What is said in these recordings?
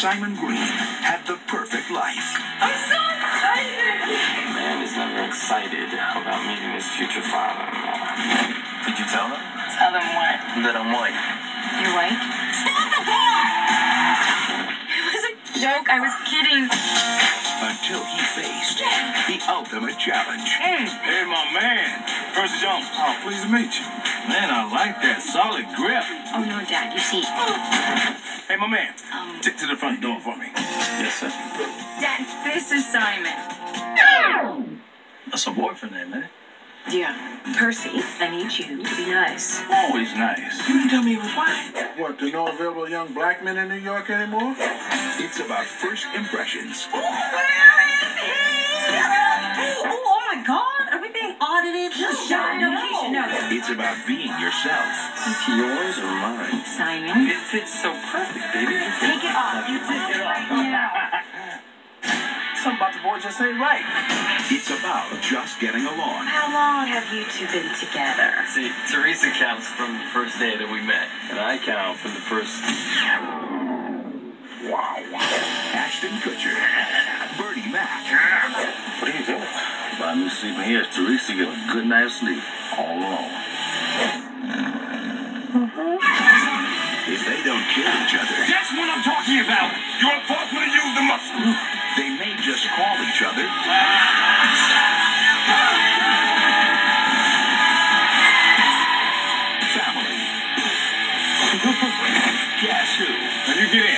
Simon Green had the perfect life. I'm so excited! A man is never excited about meeting his future father-in-law. Did you tell them? Tell them what? That I'm white. You're white? Stop the car! It was a joke. I was kidding. Until he faced the ultimate challenge. Hey, my man. Percy Jones. Oh, pleased to meet you. Man, I like that solid grip. Oh, no, Dad. You see. Hey, my man. Take to the front door for me. Yes, sir. Dad, this is Simon. That's a boyfriend name, man. Yeah. Percy, I need you to be nice. Always nice. You didn't tell me he was white. What, there are no available young black men in New York anymore? It's about first impressions. Where is he? Oh, my God. Are we being audited? No, Keisha, no. It's about being yourself. Is it yours or mine? Simon. It fits so perfect, baby. Take it off. You take it off. Something about the boy just ain't right. It's about just getting along. How long have you two been together? See, Teresa counts from the first day that we met, and I count from the first... Wow. Ashton Kutcher. Bertie Mac. What are you doing? By me sleeping here, Teresa get a good night's sleep all alone. If they don't kill each other, That's what I'm talking about. You unfortunately use the muscle. they may just call each other family. Guess who? Now you get in.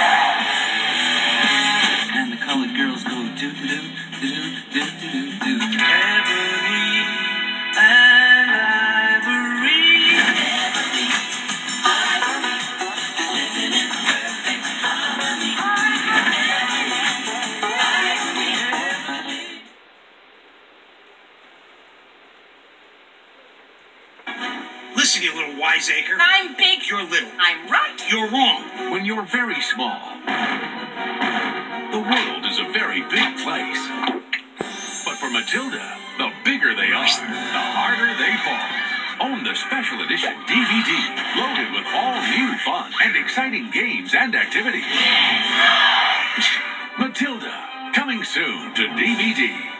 And the colored girls go do-do-do-do-do-do-do. Ebony and ivory. Listen, you little wiseacre. I'm big. You're little. I'm right. You're wrong. When you're very small, the world is a very big place. But for Matilda, the bigger they are, the harder they fall. Own the special edition DVD, loaded with all new fun and exciting games and activities. Matilda, coming soon to DVD.